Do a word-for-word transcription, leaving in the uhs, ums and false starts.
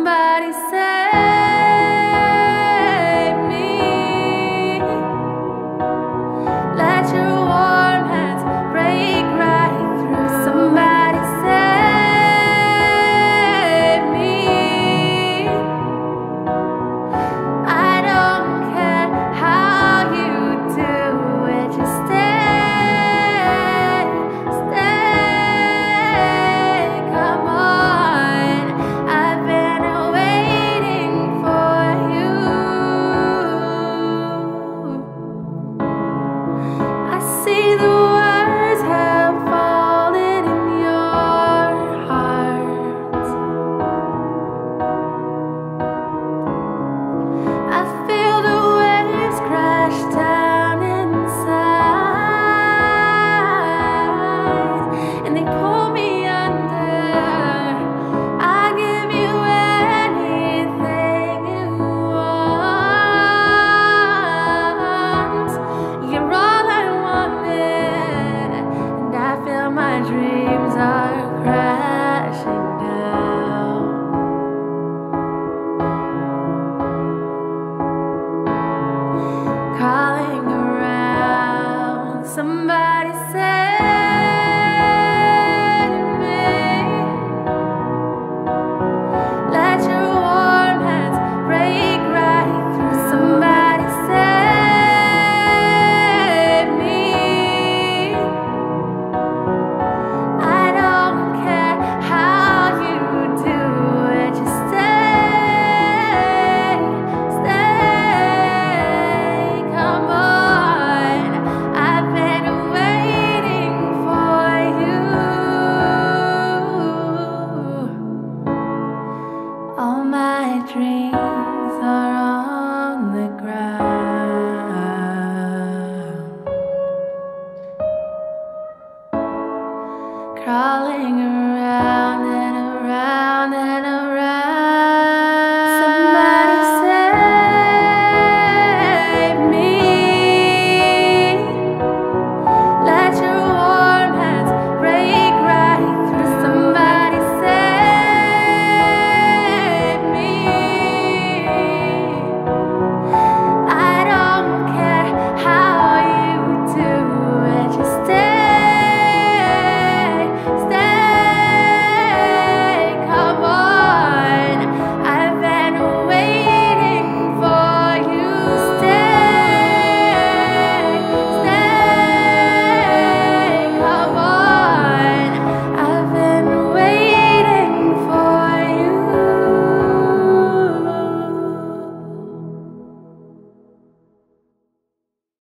Somebody save me. Let your warm hands break right through. Somebody save me. I don't care how you do it, just stay, stay, come on. I've been waiting for you. I see the words have fallen in your heart. I feel the waves crash down inside, and they pull me under. I give you anything you want. You're all I wanted, and I feel my dreams are crashing down. Calling around, somebody save me. Let your warm hands break right through. Somebody save me. I don't care how you do it, just stay, stay, come on. I've been waiting for you. All my dreams are